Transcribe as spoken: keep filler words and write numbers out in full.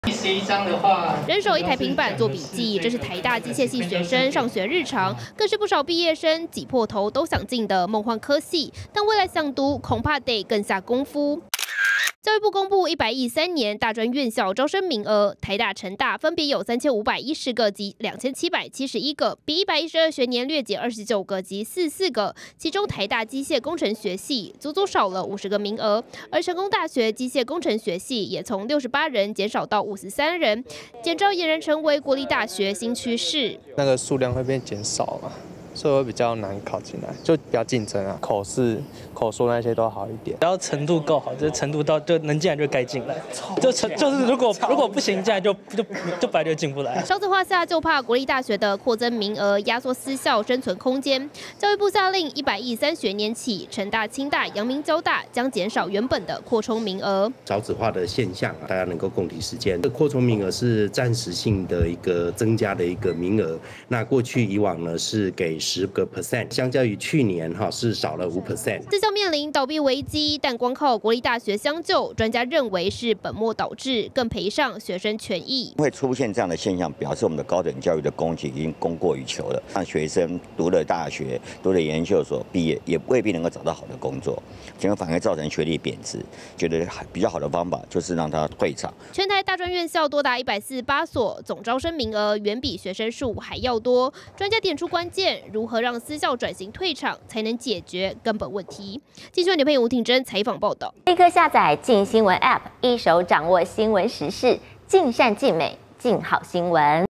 十一张的话， 人手一台平板做笔记，这是台大机械系学生上学日常，更是不少毕业生挤破头都想进的梦幻科系。但未来想读，恐怕得更下功夫。 教育部公布一百亿三年大专院校招生名额，台大、成大分别有三千五百一十个及两千七百七十一个，比一百一十二学年略减二十九个及四十四个。其中台大机械工程学系足足少了五十个名额，而成功大学机械工程学系也从六十八人减少到五十三人，减招俨然成为国立大学新趋势。 那个数量会变减少嘛？ 所以会比较难考进来，就比较竞争啊，口试、口说那些都好一点。 只要程度够好，就是程度到就能进来就该进来，就程就是如果如果不行进来就就就本来就进不来。 少子化下，就怕国立大学的扩增名额压缩私校生存空间。教育部下令，一百亿三学年起，成大、清大、阳明交大将减少原本的扩充名额。 少子化的现象，大家能够共体时间。这扩充名额是暂时性的一个增加的一个名额。那过去以往呢是给 十个 percent， 相较于去年哈是少了五 percent。 私校面临倒闭危机，但光靠国立大学相救，专家认为是本末倒置，更赔上学生权益。 会出现这样的现象，表示我们的高等教育的供给已经供过于求了。让学生读了大学、读了研究所毕业，也未必能够找到好的工作，结果反而造成学历贬值。觉得比较好的方法就是让他退场。 全台大专院校多达一百四十八所，总招生名额远比学生数还要多。专家点出关键，如何让 让私校转型退场，才能解决根本问题。记者刘佩吴挺真采访报道。 立刻下载镜新闻 App， 一手掌握新闻时事，尽善尽美，尽好新闻。